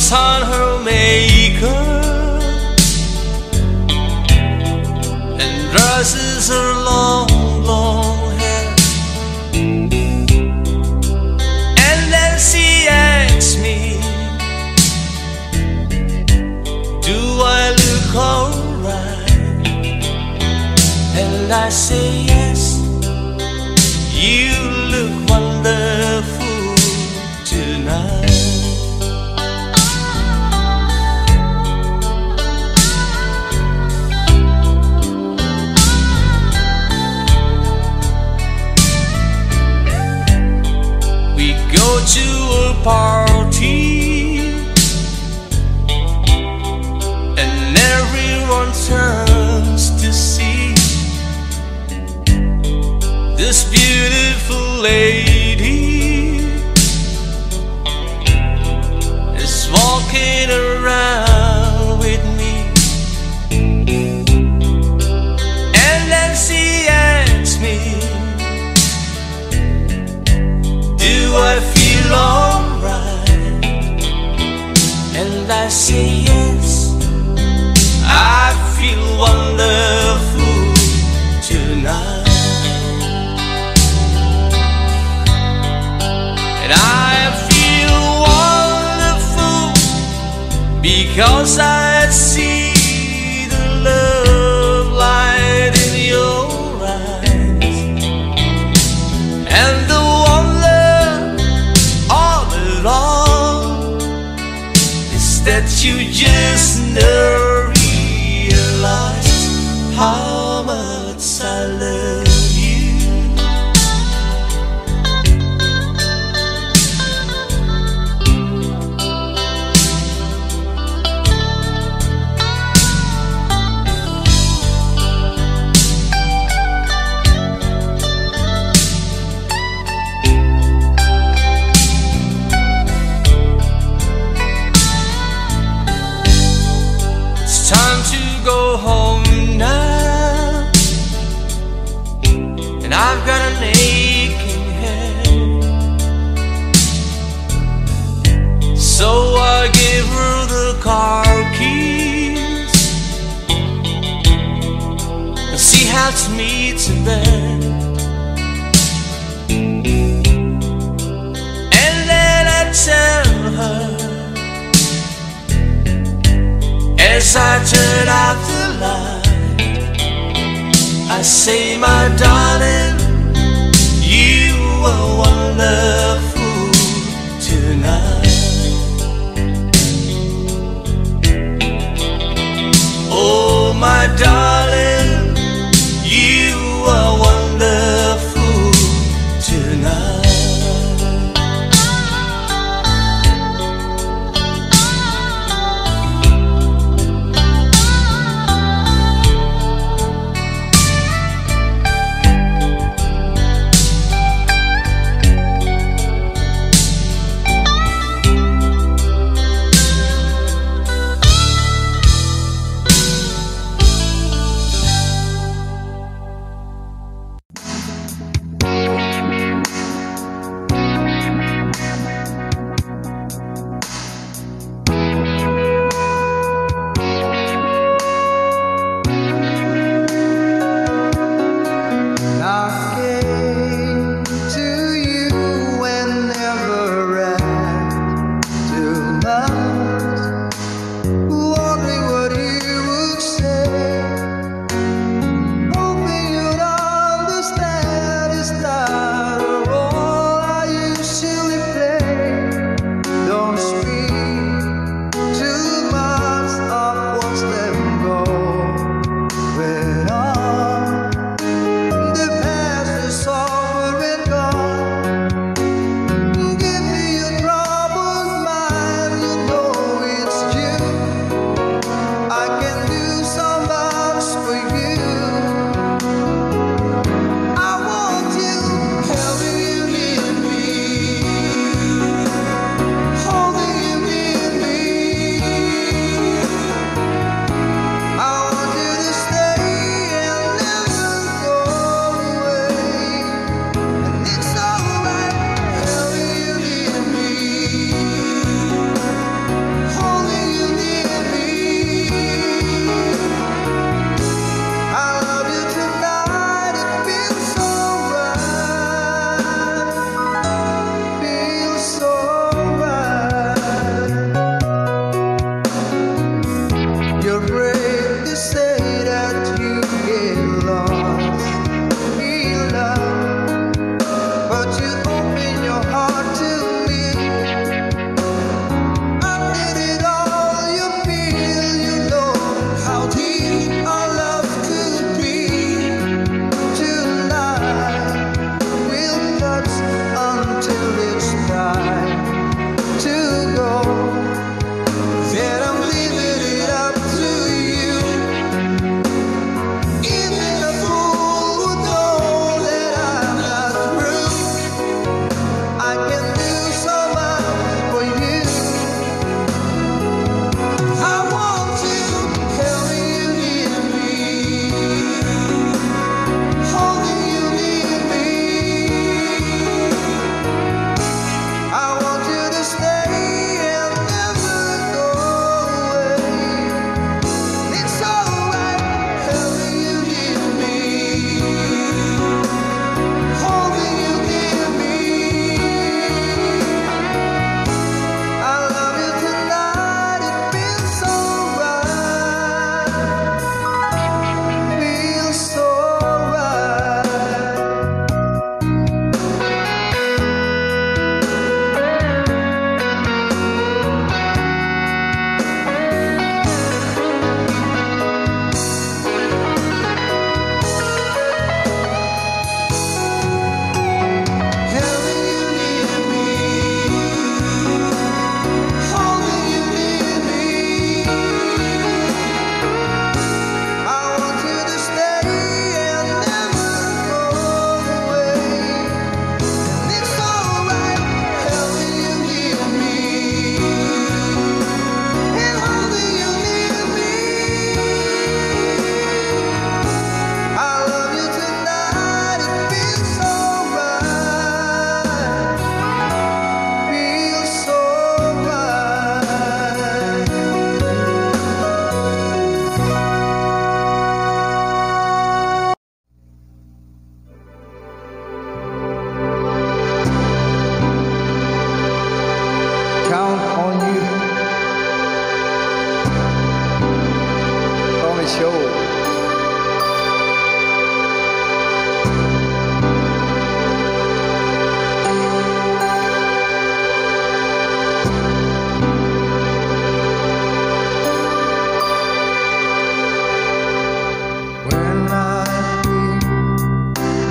puts on her makeup and dresses her long, long hair, and then she asks me, do I look alright? And I say yes, you look wonderful tonight. We go to a party and everyone turns to see this beautiful lady is walking around with me. And then she asks me, do I feel alright? And I say yes, I feel wonderful tonight. And I feel wonderful because I see the love light in your eyes, and the wonder all along is that you just never realize how much I love you. Time to go home now, and I've got an aching head, so I give her the car keys and she helps me to bed. And then I tell her, as I turn out the light, I say, my darling, you are wonderful tonight. Oh, my darling, you are wonderful tonight.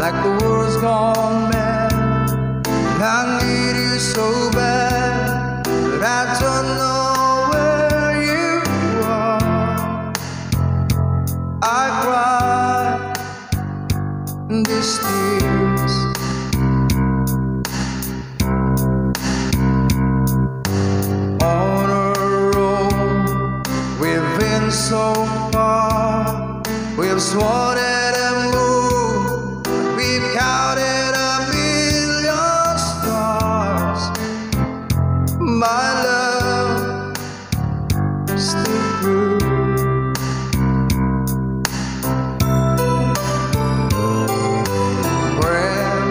like the world's gone mad. And I need you so bad, but I don't know where you are. I cry these tears. On a road we've been so far, we've sworn at a moon, we've counted a million stars. My love still true. When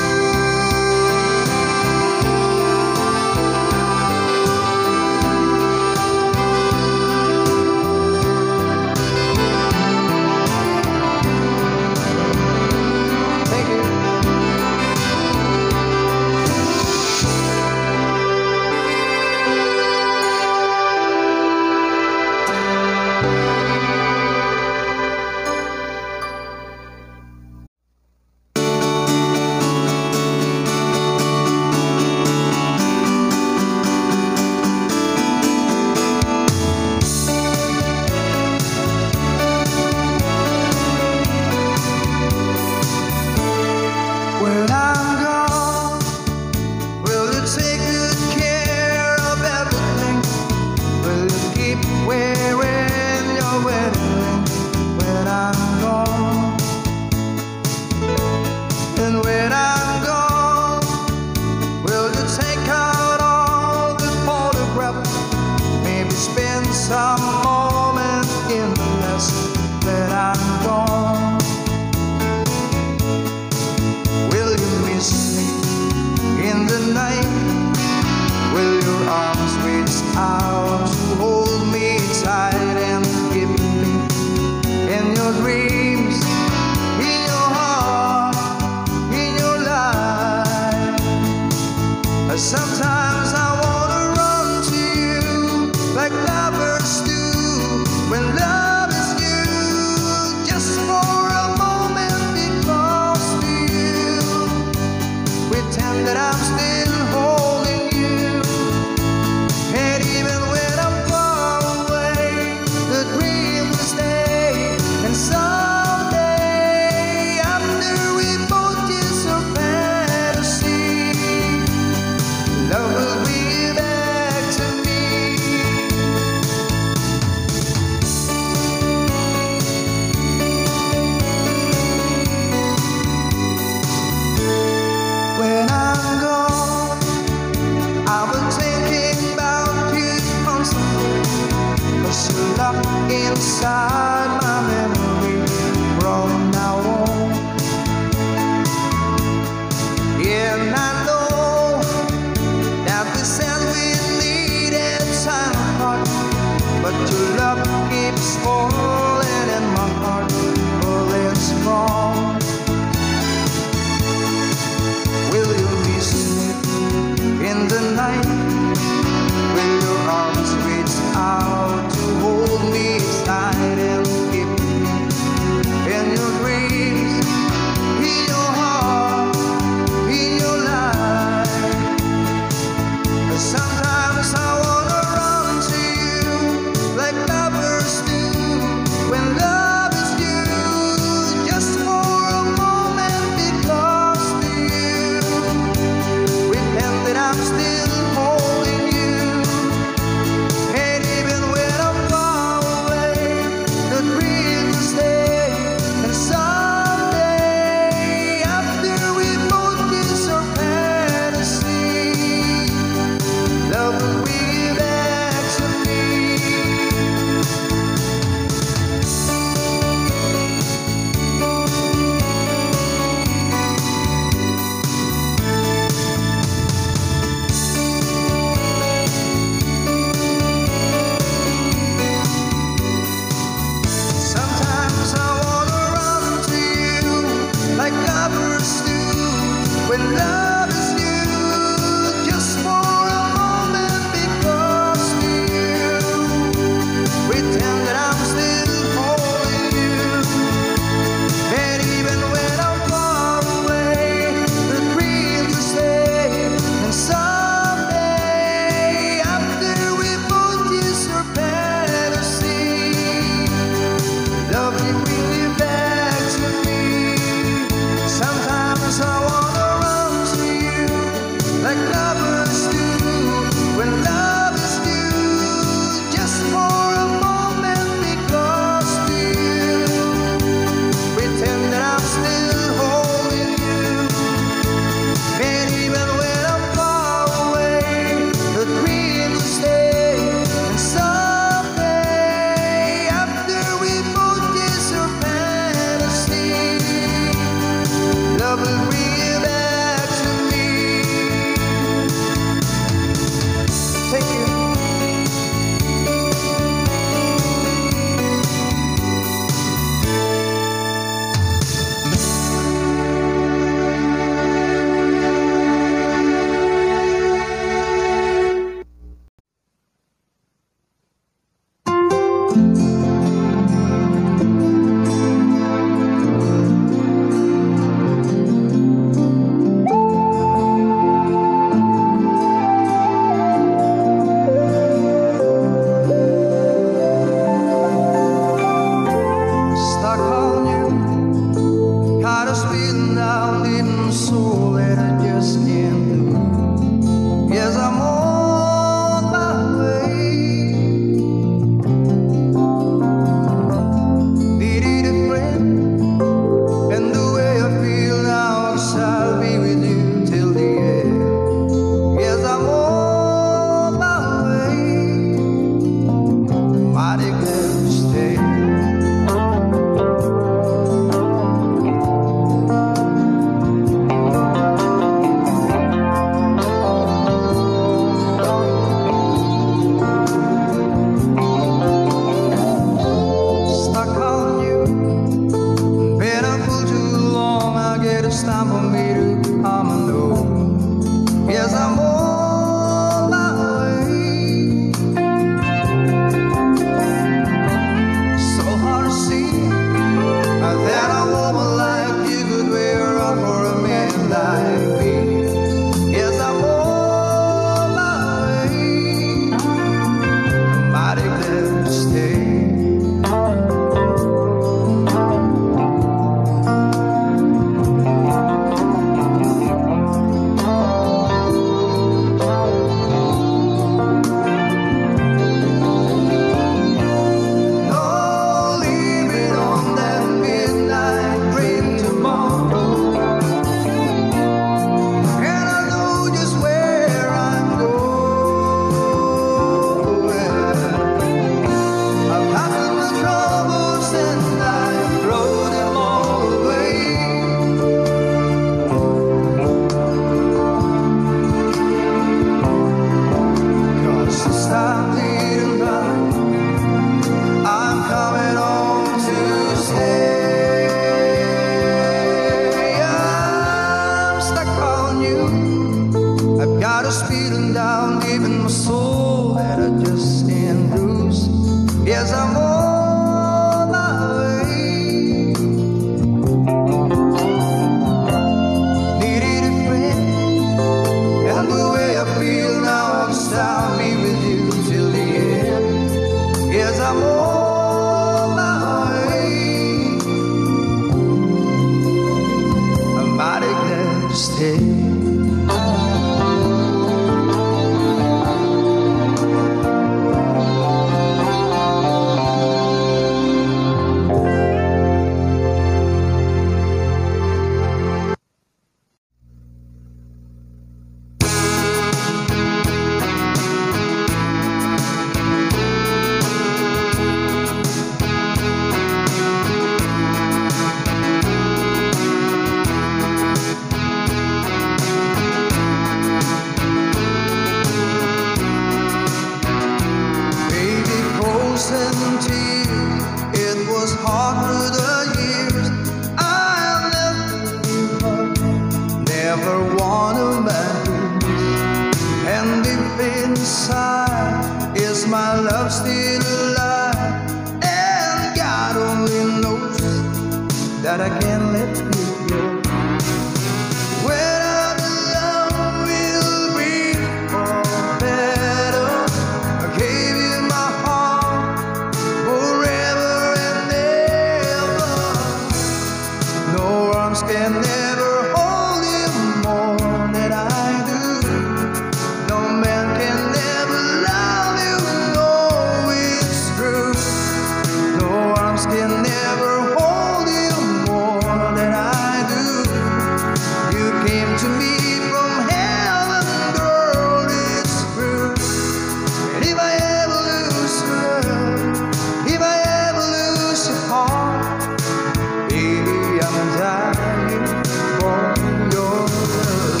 that I can't let you go. When I'm alone, we'll be all better. I gave you my heart forever and ever. No arms can never hold you more than I do. No man can never love you, no, it's true. No arms can never hold you more than I do. You came to me from heaven, girl, it's true. And if I ever lose love, if I ever lose your heart, baby, I'm dying for your love.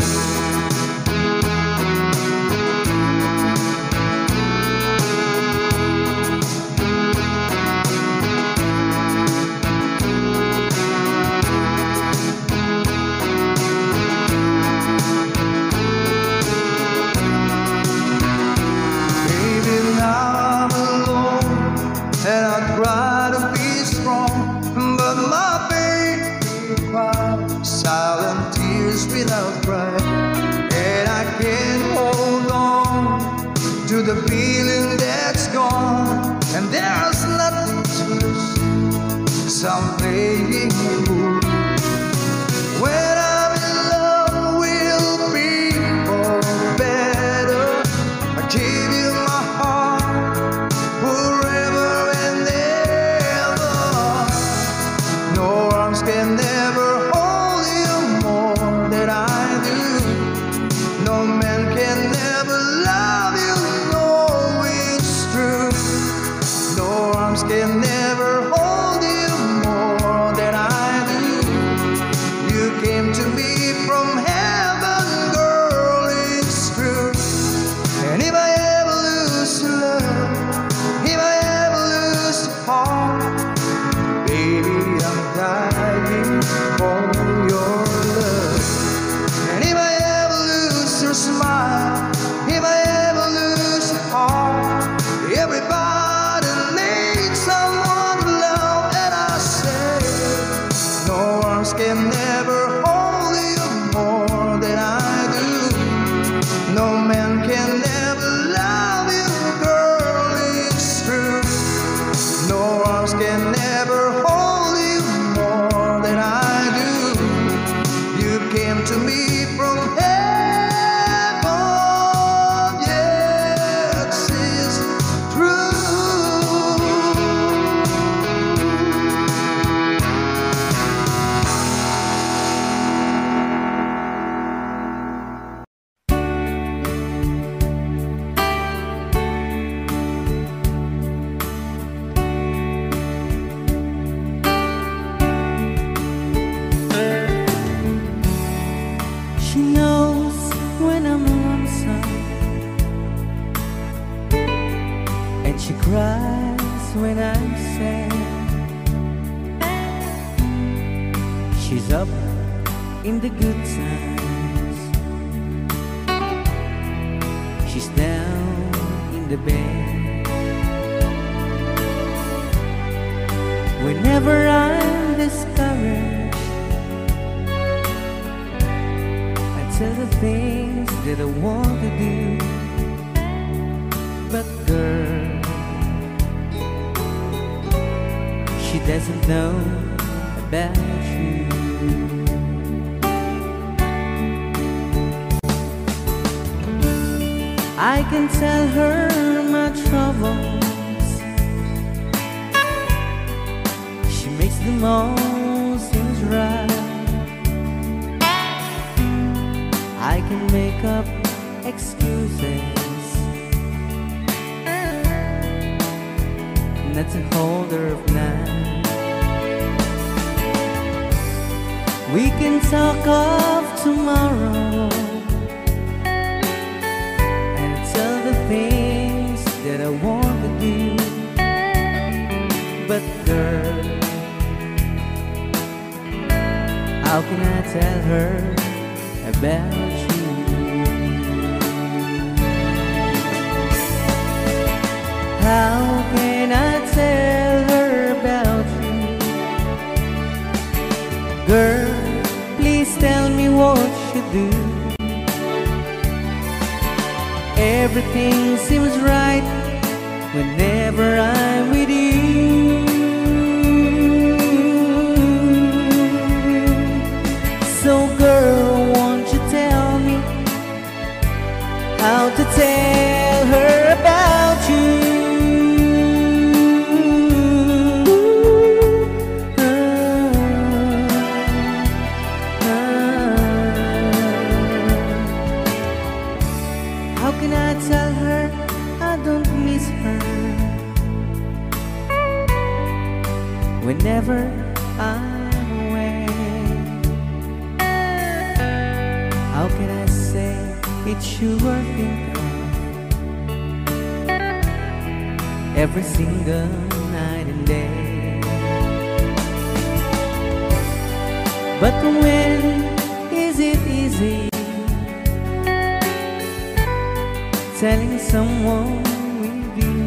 Baby, now I'm alone and I try to be strong, but my baby cries silent tears without cry, and I can't hold on to the feeling that's gone, and there's nothing to lose, so I'm playing the fool. When I'm in love, we'll be all better. I give you my heart forever and ever. No arms can never hold you more than I do. No man can never love you, no, it's true. No arms can never hold you more than I do. You came to me from heaven, girl, it's true. And if I ever lose your love, if I ever lose your heart, baby, I'm dying for your love. And if I ever lose your smile, if I ever lose your heart, everybody needs someone to love, and I say, no arms can never hold you more than I do. No man can never love you, girl, it's true. No arms can never hold you more than I do. You came to me from heaven, yes, it's true. She knows when I'm lonesome, and she cries when I'm sad. She's up in the good times, she's down in the bed. Whenever I'm discouraged, tell the things that I want to do, but girl, she doesn't know about you. I can tell her my troubles, she makes them all seem right. I can make up excuses not to hold her of night. We can talk of tomorrow and tell the things that I want to do, but girl, how can I tell her about you? How can I tell her about you Girl, please tell me what you do. Everything seems right whenever I'm with you. So girl, won't you tell me how to tell her about you? How can I tell her I don't miss her whenever I'm away? How can I say it's you I think of every single night and day? But when is it easy telling someone with you?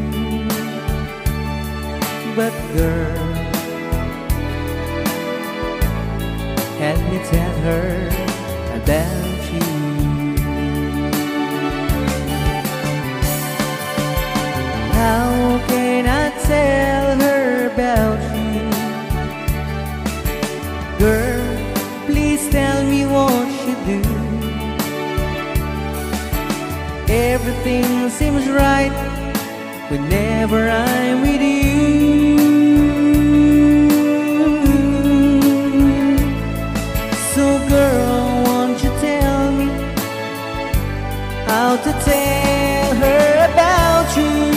But girl, help me tell her about you. How can I tell her about you? Girl, please tell me what you do. Everything seems right whenever I'm with you. So girl, won't you tell me how to tell her about you?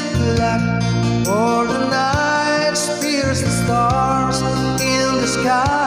Stars in the sky.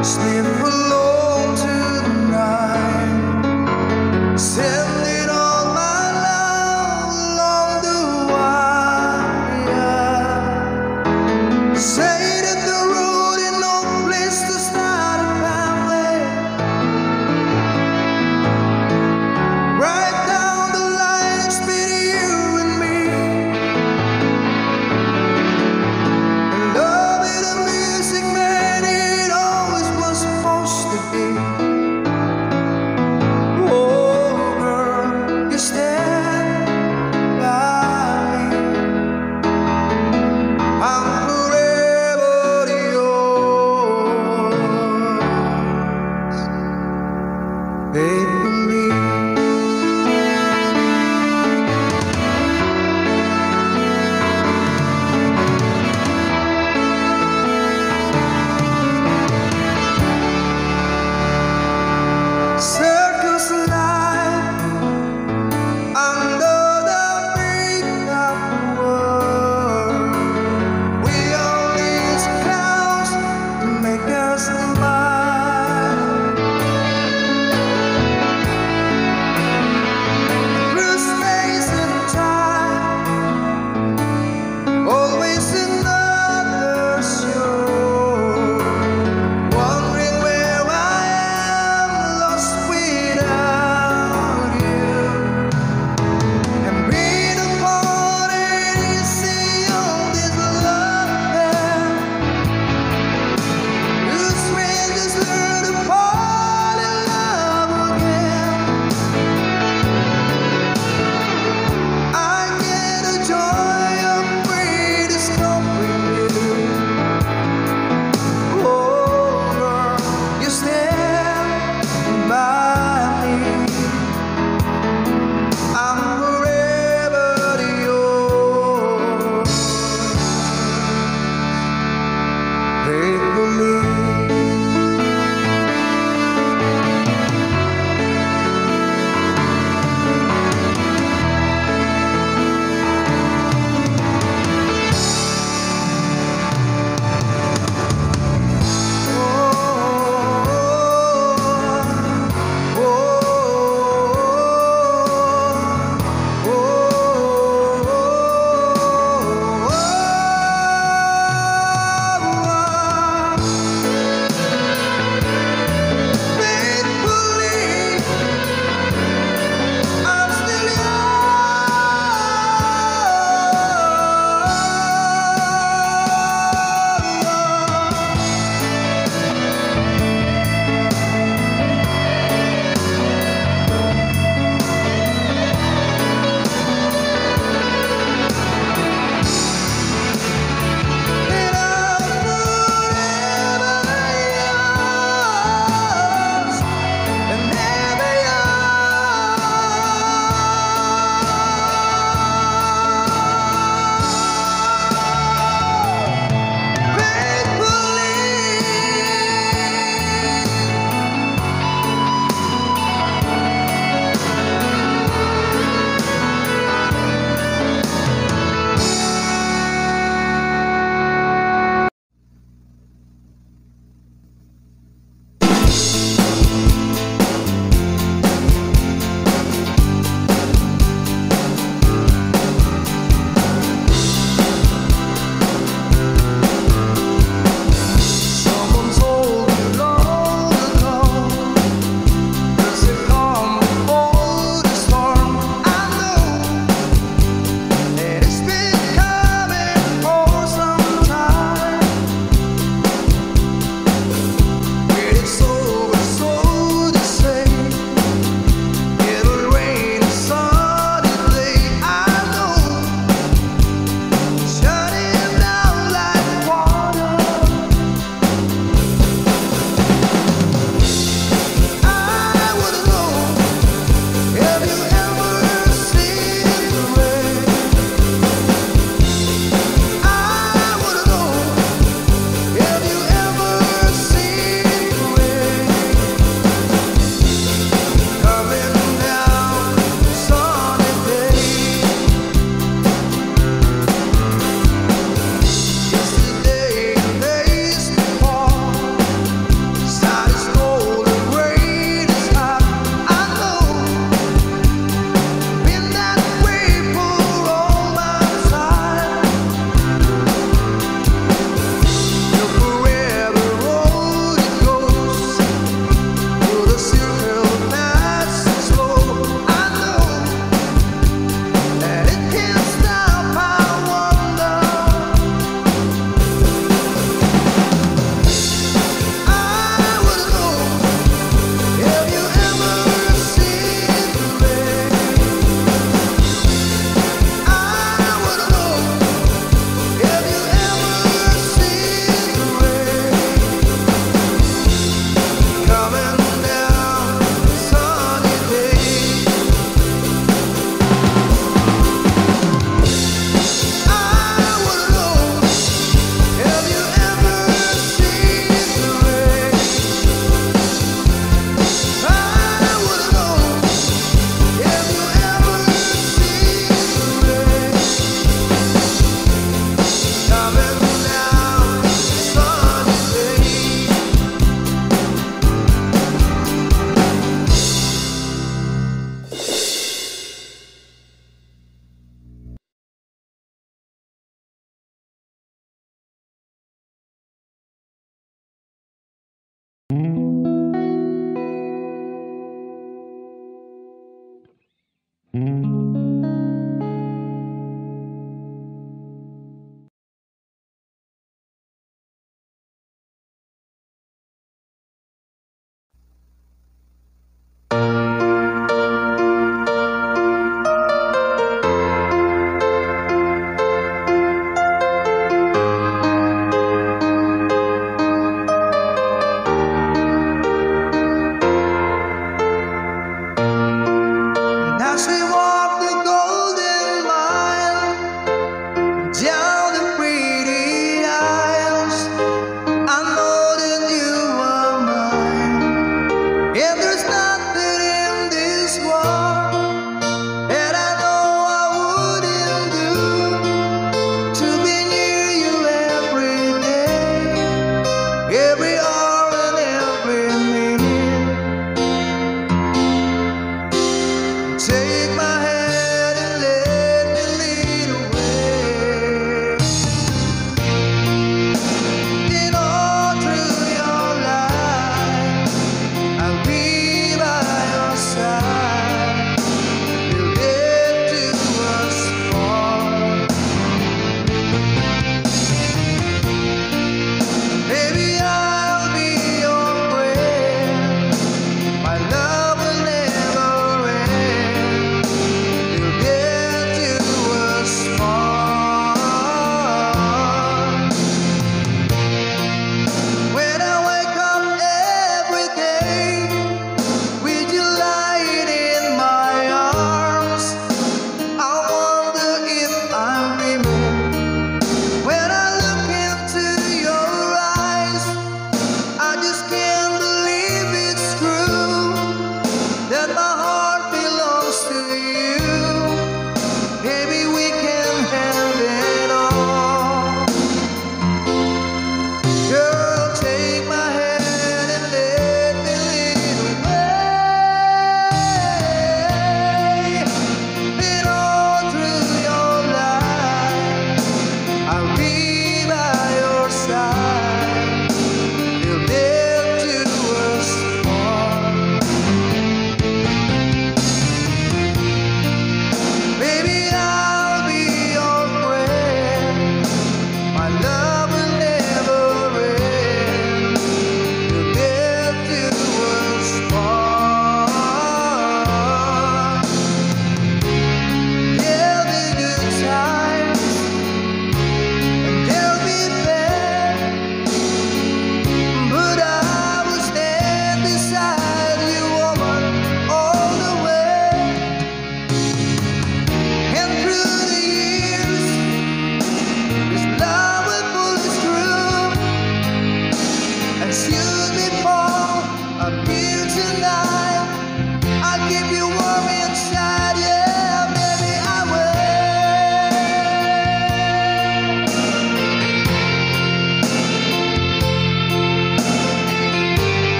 sleep alone tonight, sending all my love along the wire. Say that the road ain't no place to start a family. Right down the line, it's been you and me. Love is the music, man, it always was fun.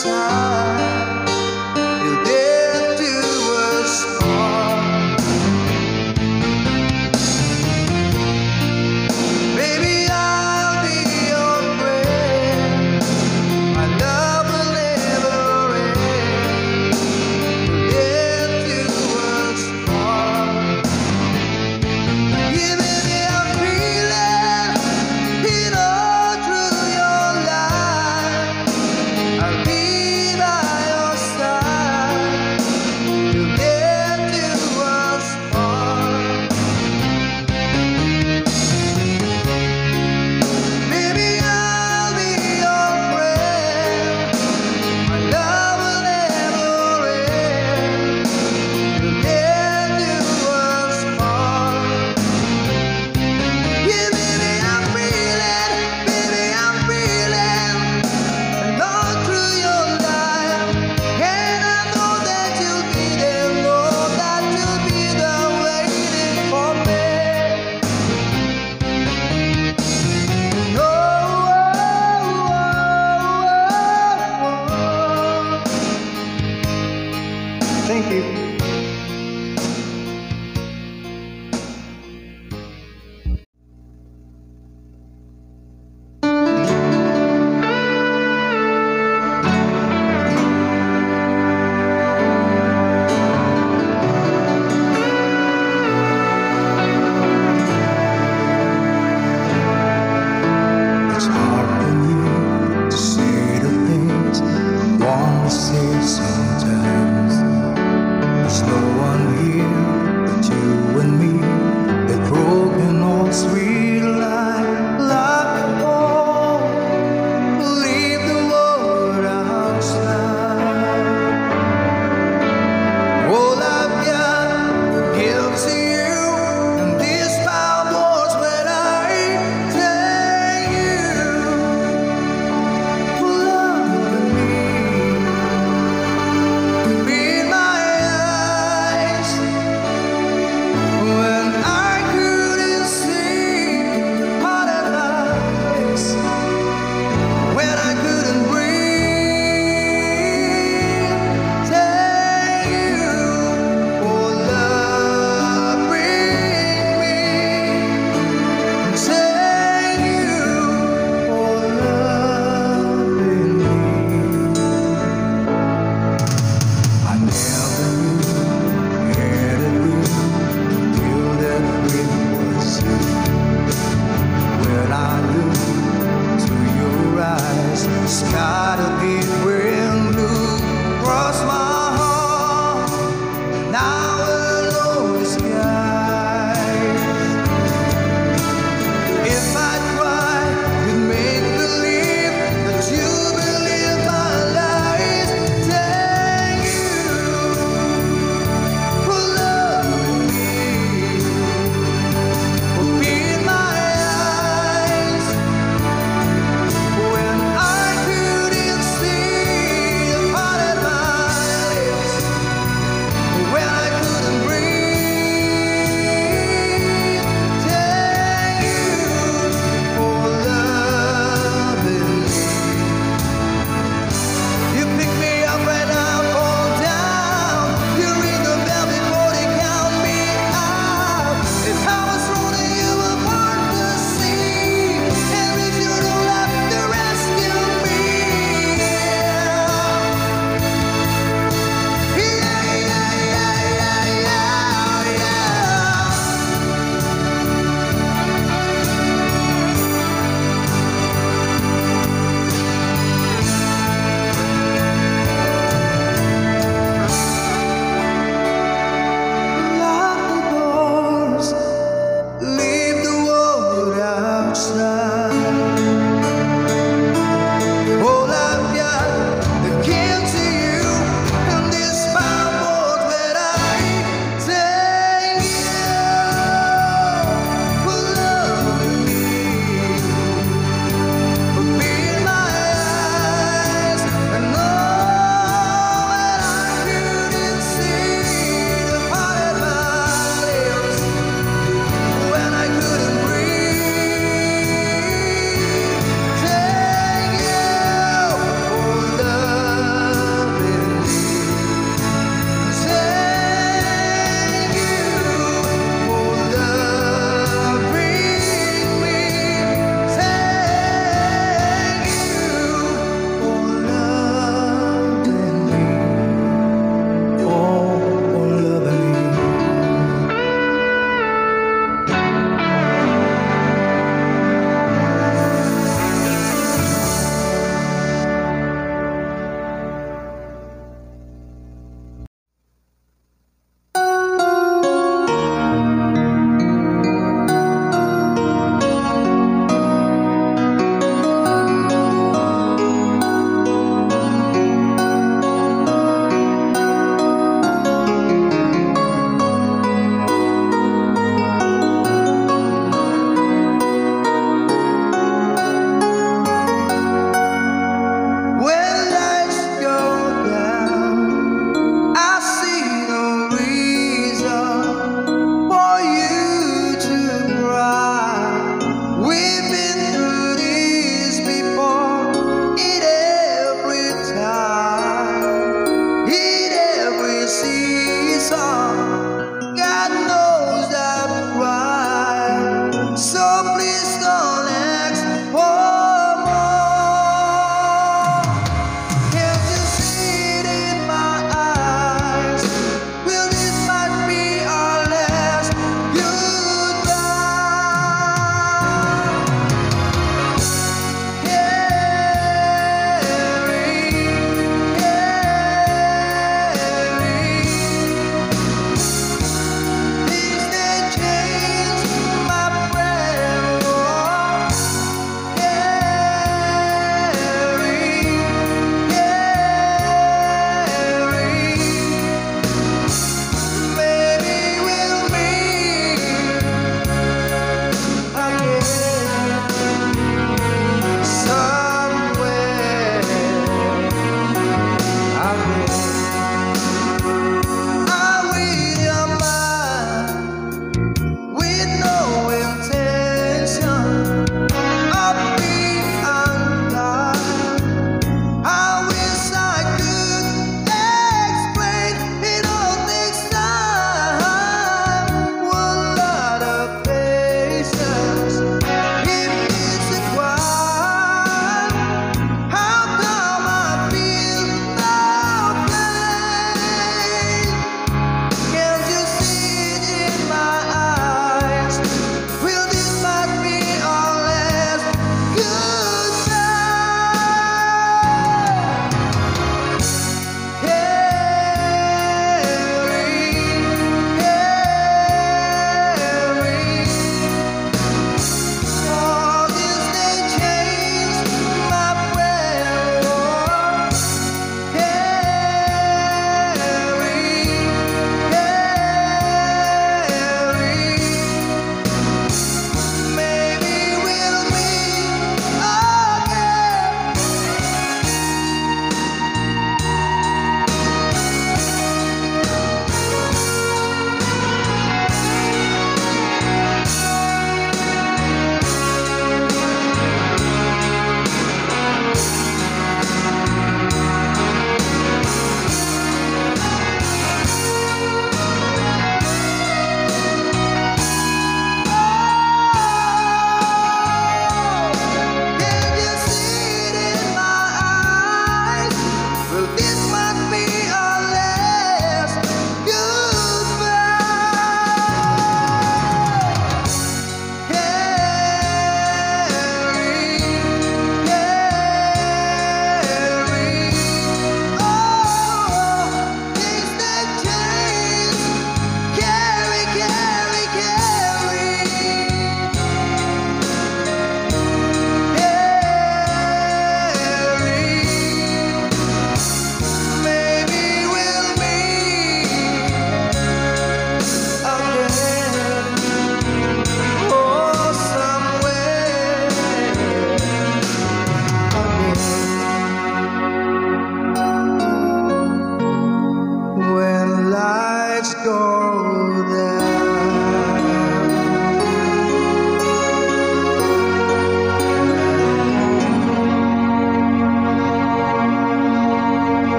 side. You'll get to us all. Baby, I'll be your friend. My love will never end. You'll get to us all. Give me a feeling, it all through your life. I'll be by your side. You'll get to us all. Baby, I'll be your friend. My love will never end. You'll get to us all. Give me a feeling, baby, I'm feeling, and all through your life. And I know that you'll be there, know that you'll be there waiting for me. Oh, Thank you. It's hard for me to say the things I want to say sometimes.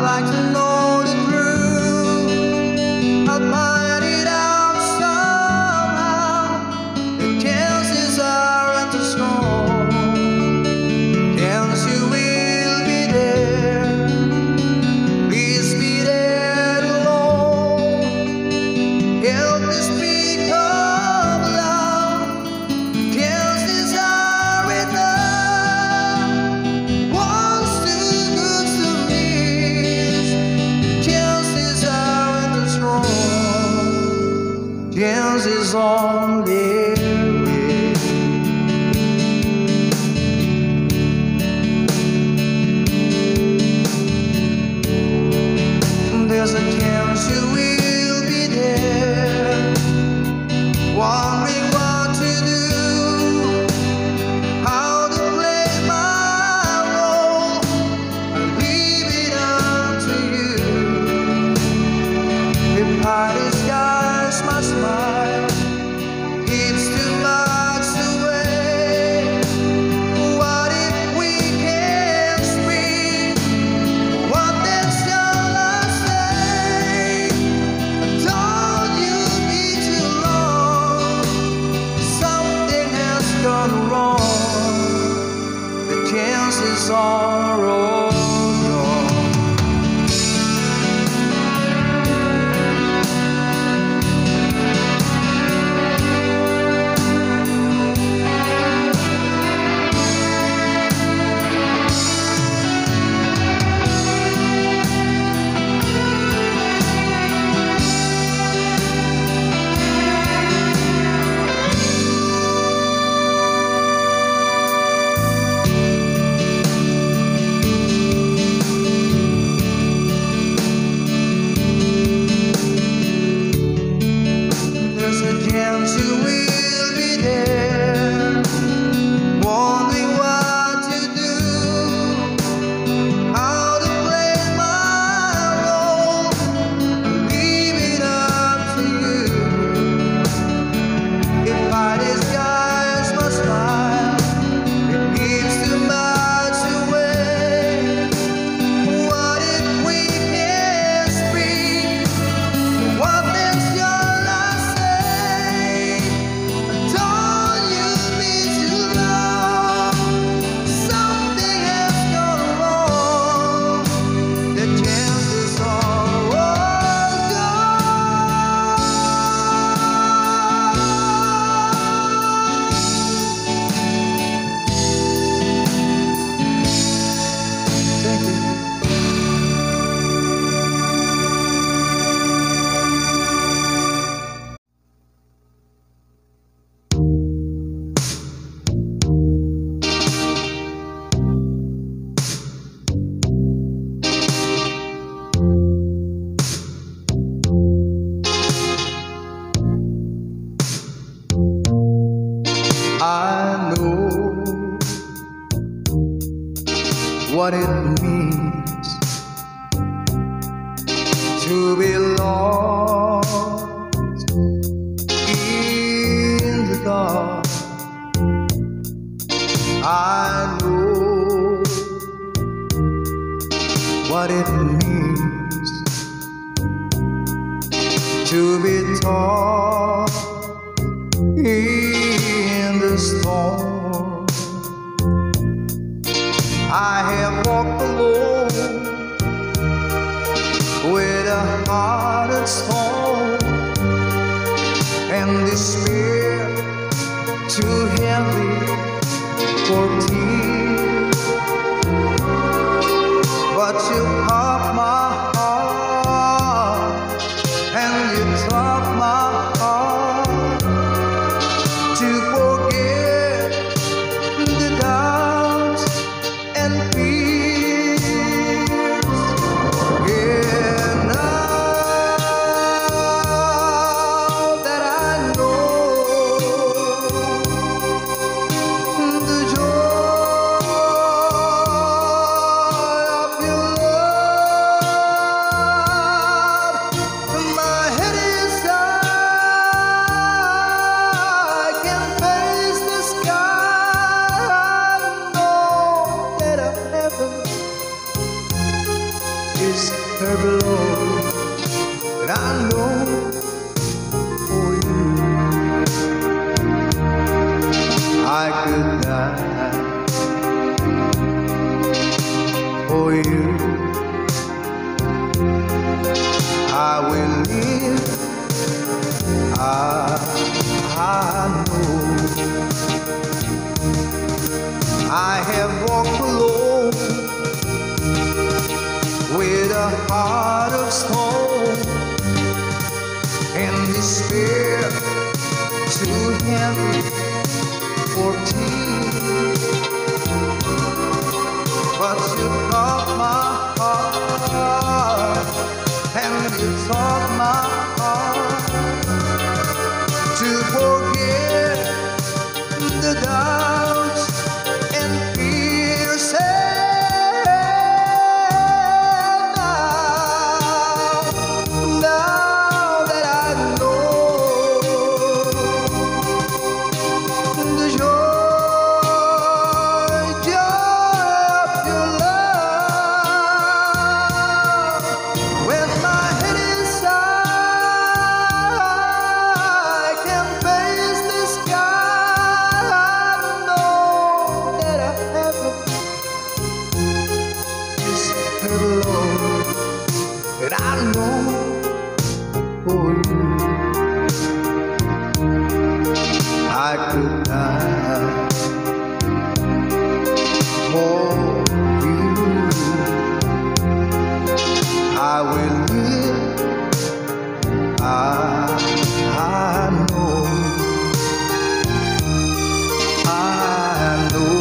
like to know the truth. I'll find it out somehow. The chances aren't too strong. Chance you will be there. Please be there alone. Help me speak of love. Chances are enough. One's too good to miss. Chances aren't too strong. Chances only. There's a chance you will be there, wondering what to do, how to play my role. I leave it up to you. If I disguise my smile, it's too much away. What if we can't speak? What then shall I say? I told you be too long. Something has gone wrong. The chances are all gone. There's a chance you will be there, wondering what to do, how to play my role. Leave it up to you. If I disguise my smile, it gives too much away. What if we can't speak? What then shall I say? I told you be too long. Something has gone wrong. The chances are all gone. Thank you. I know what it means to be lost in the dark. I know what it means to be tossed in the storm. I have walked alone with a heart that's torn and despair too heavy for tears. But you pop my heart and you taught my heart to forget the doubts and fears. Yeah, now that I know every love that I know for you. I could die for you. I will live. I know. I have walked alone with a heart of stone and despair too heavy for tears. But you caught my heart and you taught my heart to forget the doubts and fears. Now that I know the joy of your love, when my head is high, I can face the sky. I know that I have this love that I know for you. I could die for you. I will live. I know. I know.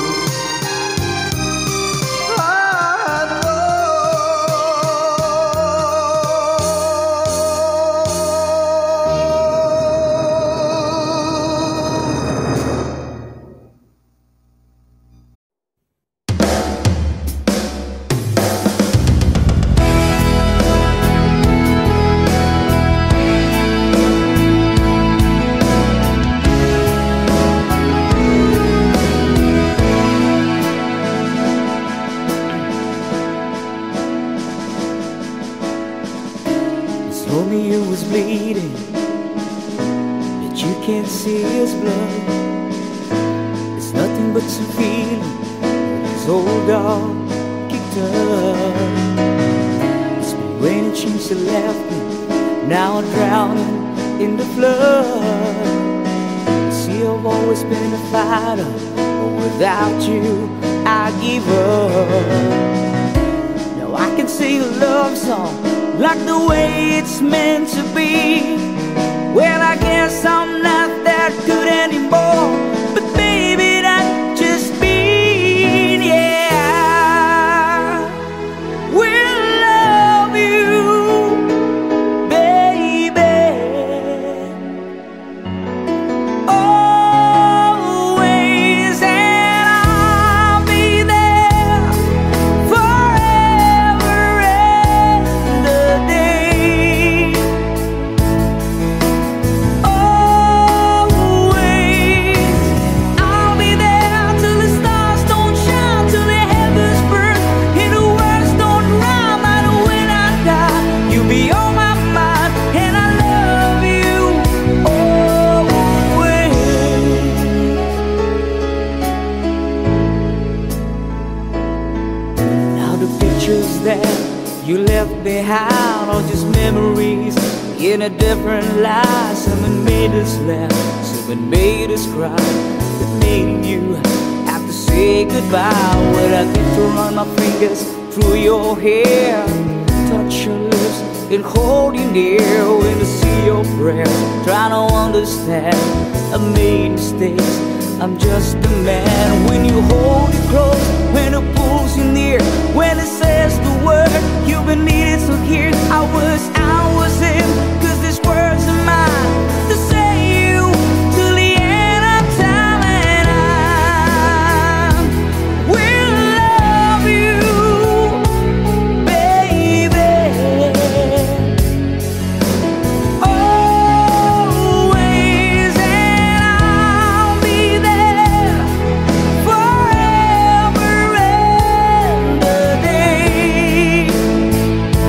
Told me you was bleeding, that you can't see his blood. It's nothing but some feeling his old dog kicked up. It's been raining since you left me, now I'm drowning in the flood. See, I've always been a fighter, but without you I give up. Now I can sing a love song like the way it's meant to be. Well, I guess I'm not that good anymore, but baby, that's just me, yeah. We'll love you, baby, always, and I'll be there forever and a day. Always, I'll be there till the stars don't shine, till the heavens burn, and the words don't rhyme. And when I die, you'll be on my mind, and I love you always. Now the pictures that you left behind are just memories in a different light. Some had made us laugh, some had made us cry, that made you have to say goodbye. When I get to run my fingers through your hair, touch your lips and hold you near, when to see your prayers, trying to understand I made mistakes, I'm just a man. When you hold it close, when it pulls you near, when it says the word you've been needing to hear, I was him, 'cause these words are mine to say you till the end of time, and I will love you, baby, always, and I'll be there forever and a day.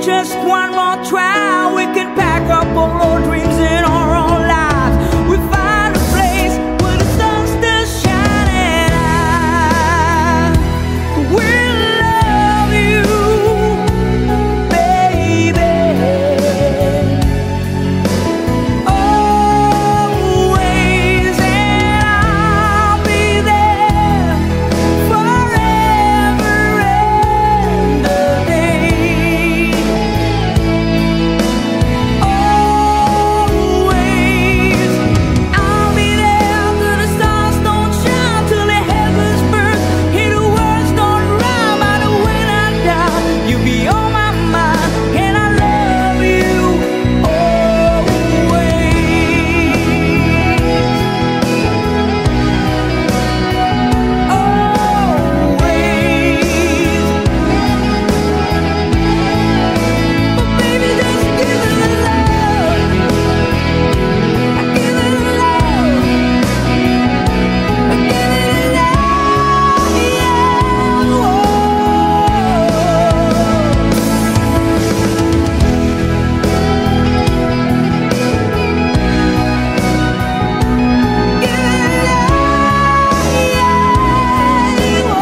just one more try, we can pack up all our dreams and our own lives. We find a place where the sun still shining out. We'll love you, baby, always, and I'll be there forever and a day. Always, I'll be there till the stars don't shine, till the heavens burn, and the words don't rhyme. By the when I die, you'll be on my mind, and I love you always. Always. But baby, just give it a love. Give it a love. Give it a love, yeah. Whoa. Give it a love, yeah. Whoa.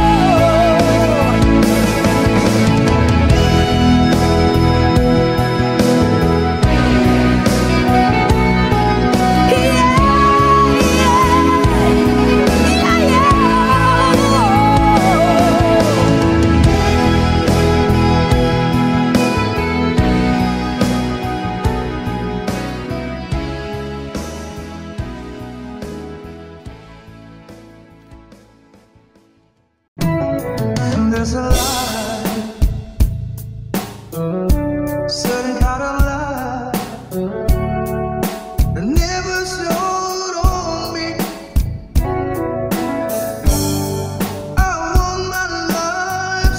There's a light, certain kind of light that never showed on me. I want my life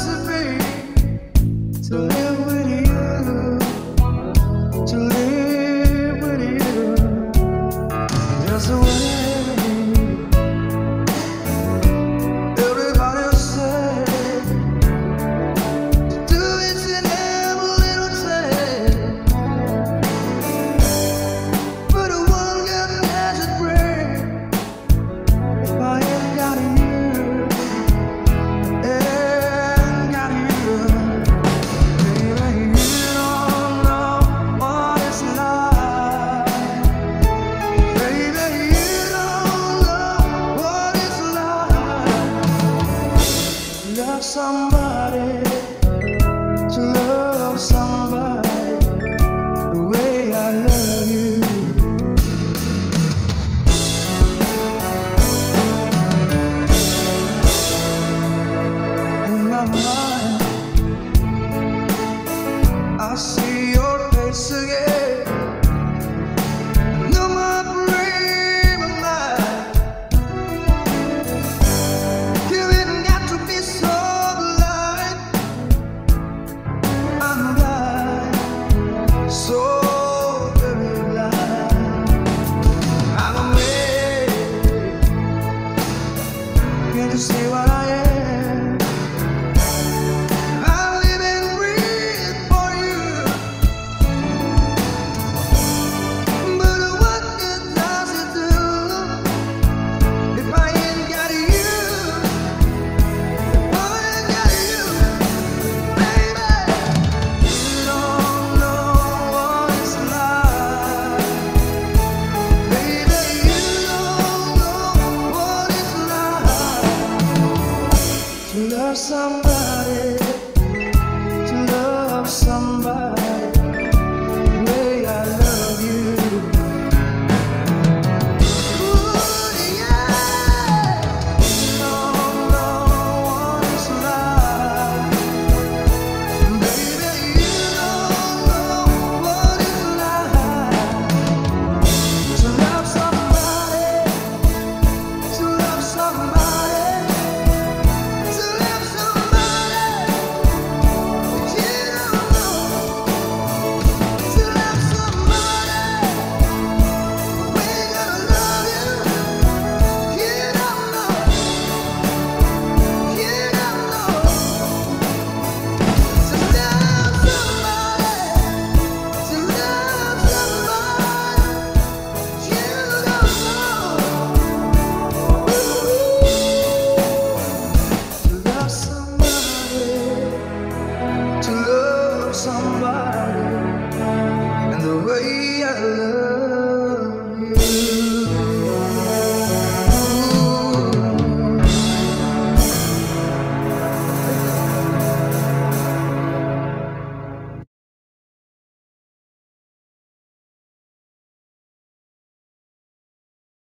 to live with you, to live with you. There's a way. Everybody say, do it in every little thing. But the one got magic brain. If I ain't got you, ain't got you, baby, you don't know what it's like. Baby, you don't know what it's like. Love somebody, to love somebody the way I love you. In my mind, I see your face again. No, my brain of mine, you ain't got to be so blind.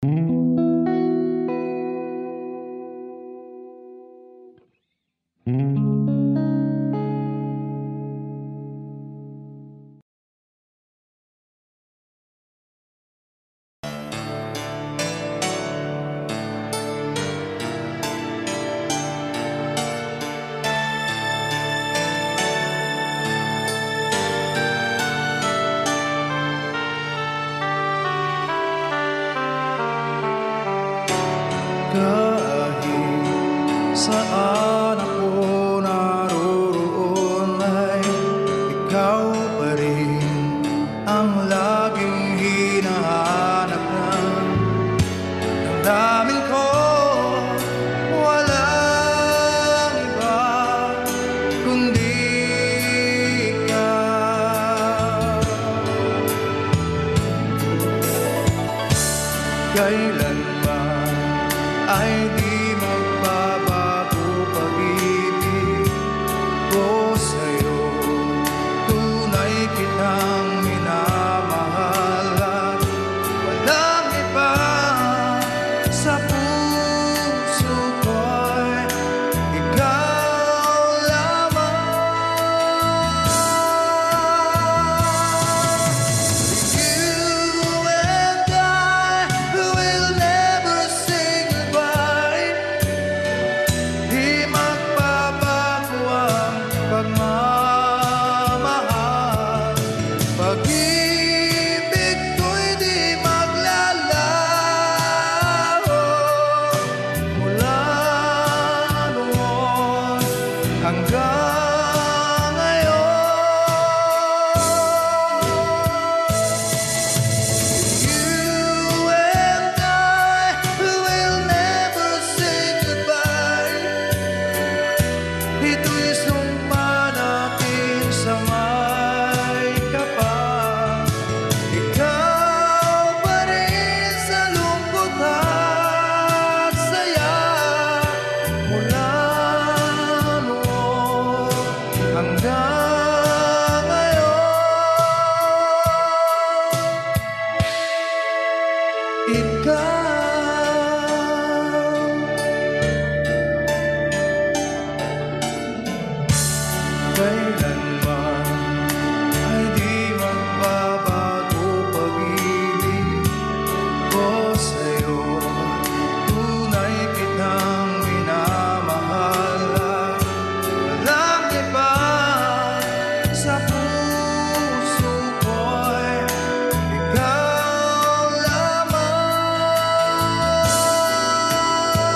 Kahit saan ako naroroon ay ikaw pa rin ang laging hinahanap ng damdamin ko. Walang iba kundi ikaw. Kailanman ay di magbabago pag-ibig ko sa'yo. Tunay kitang minamahal at walang iba sa puso ko'y ikaw lamang. You and I will never say goodbye. Di magbabago ang pagmamahal. Pag-ibig ko'y di maglalaho mula noon hanggang ngayon. You and I will never say goodbye. Ito'y sumpa natin sa may kapal. Ikaw pa rin sa lungkot at saya mula noon hanggang ngayon. Ikaw. Kailanman ay di magbabago pag-ibig ko sa'yo. Tunay kitang minamahal at walang iba sa puso ko'y ikaw lamang.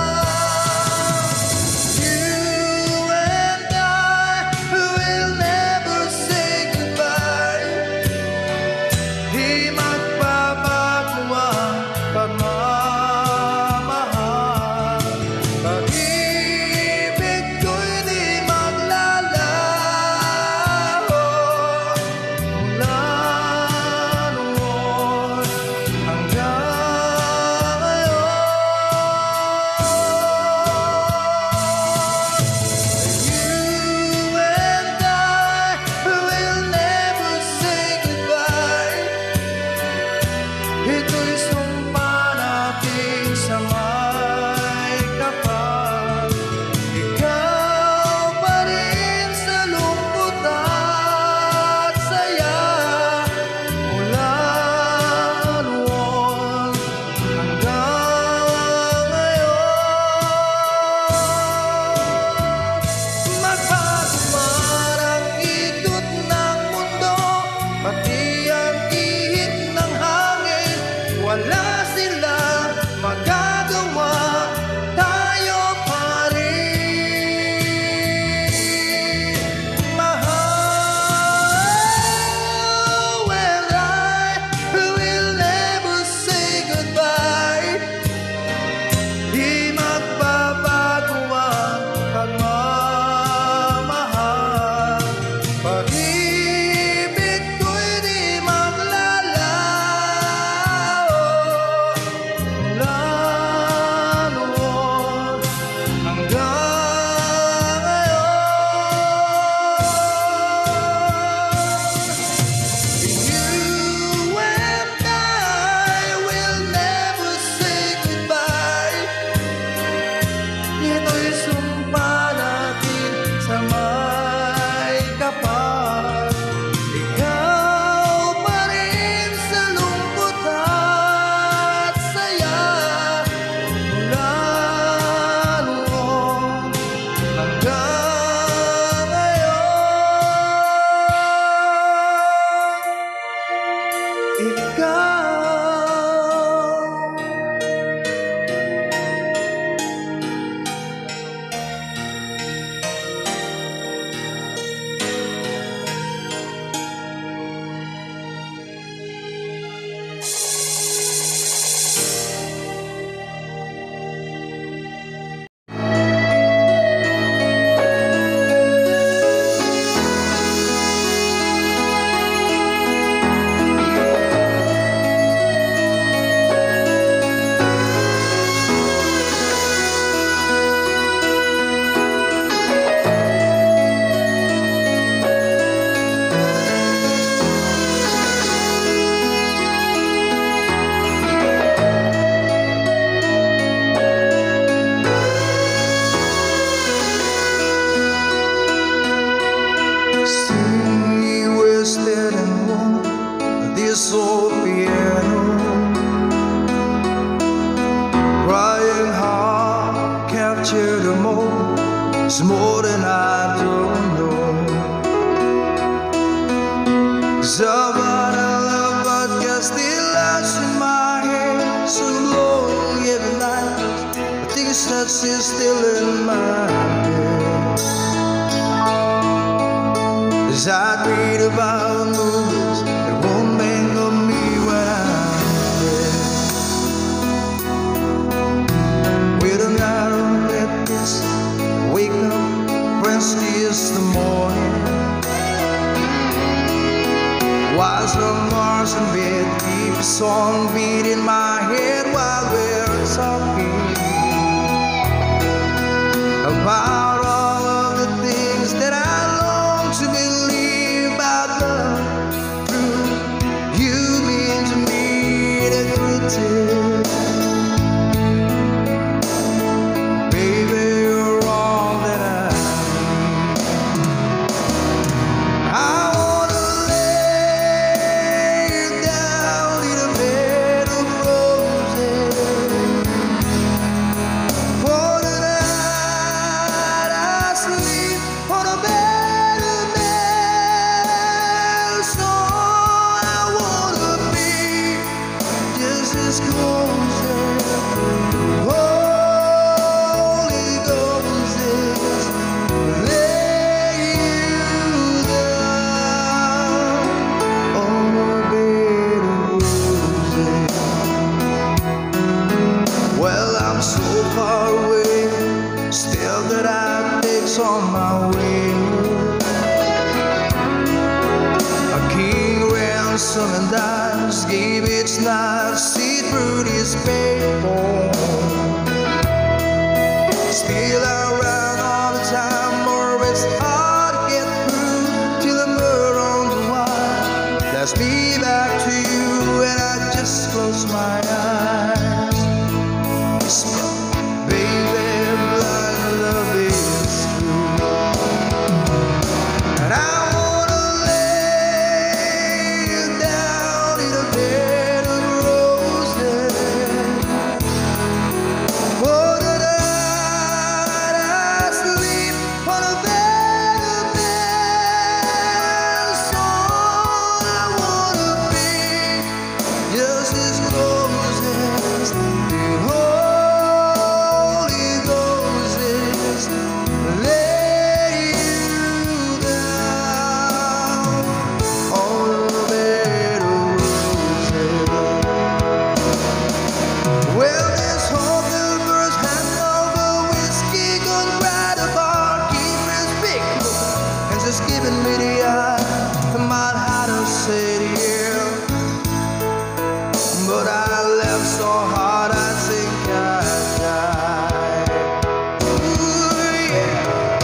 You and I will never is still in my head. As I read about movies that won't think of me when I'm dead. With a narrow necklace, wake up, Wednesday is the morning. While some Mars in bed, keep a song beat in my head while we're talking about all of the things that I long to believe about love. True, you mean to me the greatest. Baby, you're all that I need. I wanna lay you down in a bed of roses. For the night I sleep on a bed of nails. So I wanna be just as close as Holy Ghost is. Lay you down on a bed of roses. Well, I'm so far away, still that I takes on my way. A king ransom and dimes gave its knife, see through this paper. Still I run all the time, or it's hard to get through till the murder on the wire. That's me back to you, and I just close my eyes. Whisper, baby, blind love is true. And I wanna lay you down in a bed of roses. For the night I sleep on a bed of nails. So I wanna be just as close as the Holy Ghost is. Lay you down on a bed of roses. Well, this whole first hand over whiskey, gone right apart, keep his big look, and just giving me the eye. I might have to say yeah, but I left so hard I think I died. Ooh, yeah.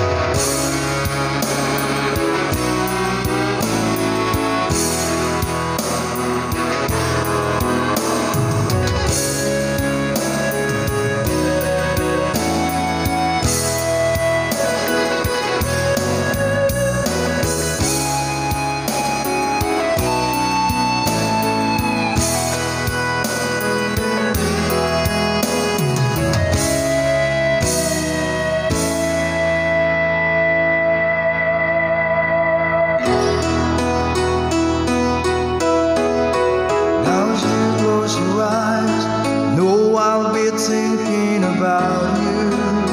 Now as you close your eyes, know I'll be thinking about you.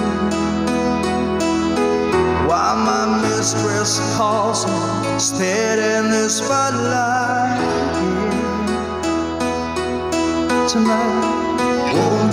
While my mistress calls me, steady in the spotlight. Tonight, won't